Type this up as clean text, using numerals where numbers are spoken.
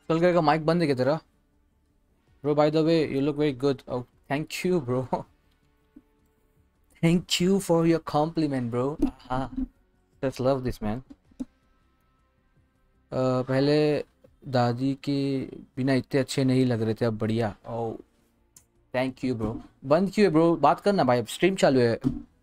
चल करेगा। माइक बंद है क्या तेरा? Bro by the way you look very good. Oh thank you bro. Thank you for your compliment bro. हाँ, जस्ट लव दिस मैन। पहले दादी के बिना इतने अच्छे नहीं लग रहे थे, अब बढ़िया। Oh thank you bro. बंद क्यों है ब्रो? बात करना भाई, स्ट्रीम चालू है।